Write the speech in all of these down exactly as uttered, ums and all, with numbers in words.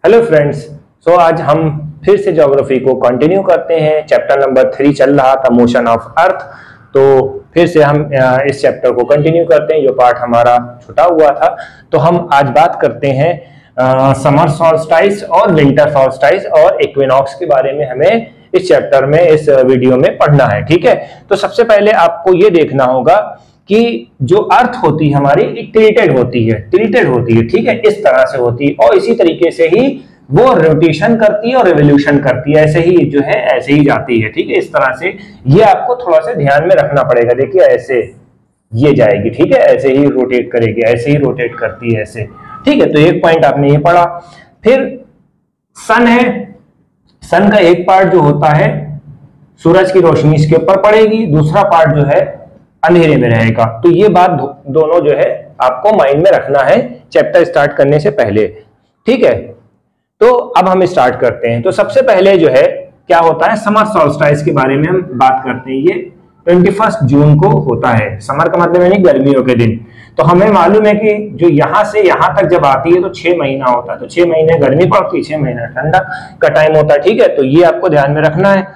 Hello friends, सो आज हम फिर से ज्योग्राफी को कंटिन्यू करते हैं। चैप्टर नंबर थ्री चल रहा था, मोशन ऑफ अर्थ। तो फिर से हम इस चैप्टर को कंटिन्यू करते हैं, जो पार्ट हमारा छूटा हुआ था। तो हम आज बात करते हैं समर सॉल्स्टाइस और विंटर सॉल्स्टाइस और इक्विनॉक्स के बारे में। हमें इस चैप्टर में, इस वीडियो में पढ़ना है, ठीक है। तो सबसे पहले आपको ये देखना होगा कि जो अर्थ होती है हमारी टिल्टेड होती है, टिल्टेड होती है, ठीक है, इस तरह से होती है। और इसी तरीके से ही वो रोटेशन करती है और रिवोल्यूशन करती है, ऐसे ही जो है ऐसे ही जाती है, ठीक है, इस तरह से। ये आपको थोड़ा सा ध्यान में रखना पड़ेगा। देखिए ऐसे ये जाएगी, ठीक है, ऐसे ही रोटेट करेगी, ऐसे ही रोटेट करती है, ऐसे, ठीक है। तो एक पॉइंट आपने ये पढ़ा। फिर सन है, सन का एक पार्ट जो होता है सूरज की रोशनी इसके ऊपर पड़ेगी, दूसरा पार्ट जो है अंधेरे में रहेगा। तो ये बात दोनों जो है आपको माइंड में रखना है चैप्टर स्टार्ट करने से पहले, ठीक है। तो अब हम स्टार्ट करते हैं। तो सबसे पहले जो है क्या होता है, समर सॉल्स्टाइस के बारे में हम बात करते हैं। ये इक्कीस जून को होता है। समर का मतलब यानी गर्मियों के दिन। तो हमें मालूम है कि जो यहां से यहां तक जब आती है तो छह महीना होता है। तो छह महीने गर्मी पड़ती है, छह महीना ठंडा का टाइम होता है, ठीक है। तो ये आपको ध्यान में रखना है।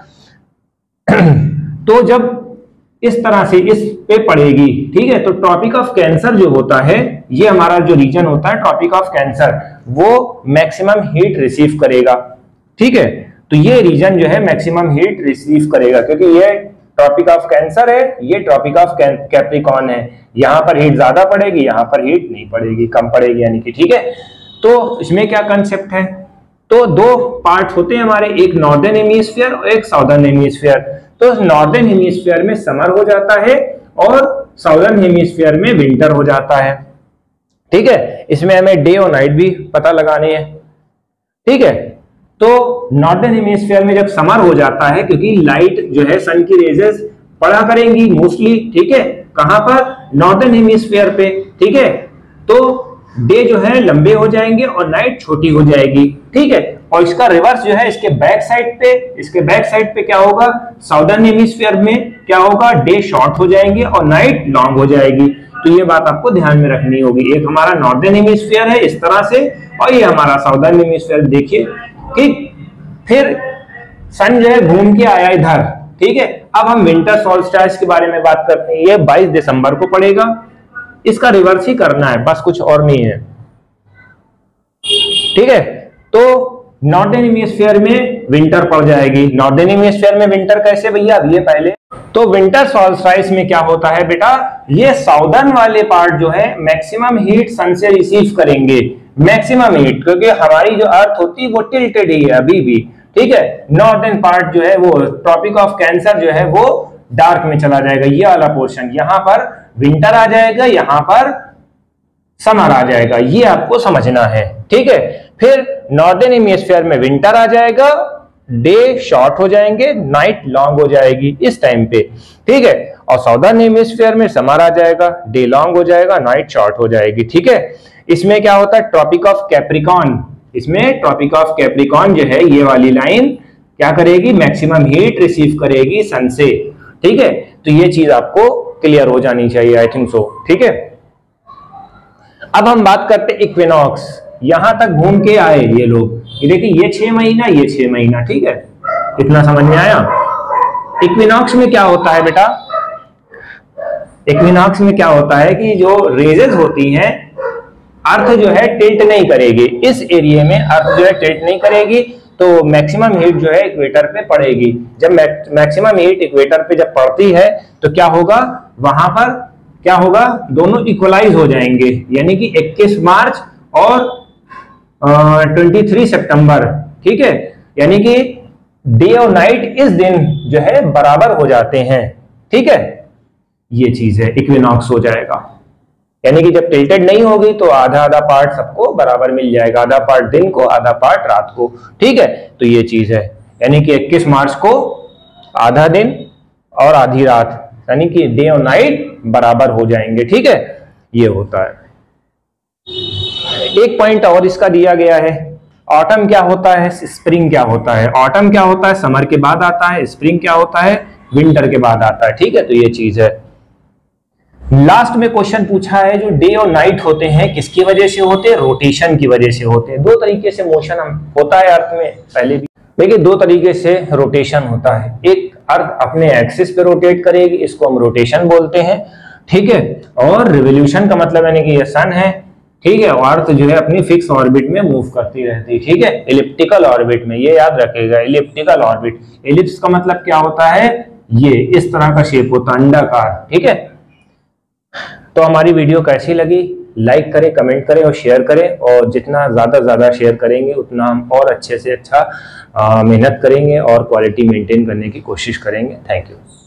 तो जब इस तरह से इस पे पड़ेगी, ठीक है, तो ट्रॉपिक ऑफ कैंसर जो होता है, ये हमारा जो रीजन होता है ट्रॉपिक ऑफ कैंसर, वो मैक्सिमम हीट रिसीव करेगा, ठीक है। तो ये रीजन जो है मैक्सिमम हीट रिसीव करेगा, क्योंकि ये ट्रॉपिक ऑफ कैंसर है, ये ट्रॉपिक ऑफ कैप्रिकॉर्न है। यहां पर हीट ज्यादा पड़ेगी, यहां पर हीट नहीं पड़ेगी, कम पड़ेगी, यानी कि, ठीक है। तो इसमें क्या कंसेप्ट है, तो दो पार्ट होते हैं हमारे, एक नॉर्दर्न हेमिस्फीयर और एक साउदर्न हेमिस्फीयर। तो नॉर्दर्न हेमिस्फीयर में समर हो जाता है और साउदर्न हेमिस्फीयर में विंटर हो जाता है, ठीक है। इसमें हमें डे और नाइट भी पता लगाने हैं, ठीक है। तो नॉर्दर्न हेमिस्फीयर में जब समर हो जाता है, क्योंकि लाइट जो है सन की रेजेस पड़ा करेंगी मोस्टली, ठीक है, कहां पर, नॉर्दर्न हेमिस्फीयर पे, ठीक है। तो डे जो है लंबे हो जाएंगे और नाइट छोटी हो जाएगी, ठीक है। और इसका रिवर्स जो है इसके बैक साइड पे, इसके बैक साइड पे क्या होगा, साउदर्न हेमिस्फीयर में क्या होगा, डे शॉर्ट हो जाएंगे और नाइट लॉन्ग हो जाएगी। तो ये बात आपको ध्यान में रखनी होगी। एक हमारा नॉर्दर्न हेमिस्फीयर है इस तरह से, और ये हमारा साउदर्न हेमिस्फीयर, देखिए, ठीक। फिर सन जो है घूम के आया इधर, ठीक है। अब हम विंटर सॉल्स्टाइस के बारे में बात करते हैं। ये बाईस दिसंबर को पड़ेगा। इसका रिवर्स ही करना है, बस कुछ और नहीं है, ठीक है। तो नॉर्दर्न हेमिस्फीयर में विंटर पड़ जाएगी। नॉर्दर्न हेमिस्फीयर में विंटर कैसे भैया, अब ये पहले तो विंटर सॉल्स्टाइस में क्या होता है बेटा, ये साउदर्न वाले पार्ट जो है मैक्सिमम हीट सन से रिसीव करेंगे, मैक्सिमम हीट, क्योंकि हमारी जो अर्थ होती है वो टिल्टेड ही है अभी भी, ठीक है। नॉर्दर्न पार्ट जो है वो ट्रॉपिक ऑफ कैंसर जो है वो डार्क में चला जाएगा, ये वाला पोर्शन, यहां पर विंटर आ जाएगा, यहां पर समर आ जाएगा, ये आपको समझना है, ठीक है। फिर नॉर्दर्न हेमिस्फीयर में विंटर आ जाएगा, डे शॉर्ट हो जाएंगे, नाइट लॉन्ग हो जाएगी इस टाइम पे, ठीक है। और साउदर्न हेमिस्फीयर में समर आ जाएगा, डे लॉन्ग हो जाएगा, नाइट शॉर्ट हो जाएगी, ठीक है। इसमें क्या होता है, ट्रॉपिक ऑफ कैप्रिकॉर्न, इसमें ट्रॉपिक ऑफ कैप्रिकॉर्न जो है ये वाली लाइन क्या करेगी, मैक्सिमम हीट रिसीव करेगी सन से, ठीक है। तो ये चीज आपको क्लियर हो जानी चाहिए, आई थिंक सो, ठीक है। अब हम बात करते हैं इक्विनॉक्स। यहां तक घूम के आए ये लोग, ये देखिए, ये छह महीना, ये छह महीना, ठीक है, इतना समझ में आया। इक्विनॉक्स में क्या होता है बेटा, इक्विनॉक्स में क्या होता है कि जो रेजेस होती हैं, अर्थ जो है टिल्ट नहीं करेगी, इस एरिया में अर्थ जो है टिल्ट नहीं करेगी, तो मैक्सिमम हीट जो है इक्वेटर पे पड़ेगी। जब मैक्सिमम हीट इक्वेटर पे जब पड़ती है तो क्या होगा, वहां पर क्या होगा, दोनों इक्वलाइज हो जाएंगे, यानी कि इक्कीस मार्च और तेईस सितंबर, ठीक है, यानी कि डे और नाइट इस दिन जो है बराबर हो जाते हैं, ठीक है। ये चीज है, इक्विनॉक्स हो जाएगा, यानी कि जब टिल्टेड नहीं होगी तो आधा आधा पार्ट सबको बराबर मिल जाएगा, आधा पार्ट दिन को, आधा पार्ट रात को, ठीक है। तो ये चीज है, यानी कि इक्कीस मार्च को आधा दिन और आधी रात, यानी कि डे और नाइट बराबर हो जाएंगे, ठीक है। ये होता है। एक पॉइंट और इसका दिया गया है, ऑटम क्या होता है, स्प्रिंग क्या होता है। ऑटम क्या होता है, समर के बाद आता है। स्प्रिंग क्या होता है, विंटर के बाद आता है, ठीक है। तो ये चीज है। लास्ट में क्वेश्चन पूछा है जो डे और नाइट होते हैं किसकी वजह से होते हैं, रोटेशन की वजह से होते हैं। दो तरीके से मोशन हम होता है अर्थ में, पहले भी देखिए दो तरीके से रोटेशन होता है। एक अर्थ अपने एक्सिस पे रोटेट करेगी, इसको हम रोटेशन बोलते हैं, ठीक है। और रिवोल्यूशन का मतलब यानी कि ये सन है, ठीक है, अर्थ जो है अपनी फिक्स ऑर्बिट में मूव करती रहती है, ठीक है, एलिप्टिकल ऑर्बिट में, ये याद रखेगा, एलिप्टिकल ऑर्बिट। एलिप्स का मतलब क्या होता है, ये इस तरह का शेप होता है, अंडाकार, ठीक है। तो हमारी वीडियो कैसी लगी, लाइक करें, कमेंट करें और शेयर करें, और जितना ज़्यादा ज़्यादा शेयर करेंगे उतना हम और अच्छे से अच्छा मेहनत करेंगे और क्वालिटी मेंटेन करने की कोशिश करेंगे। Thank you.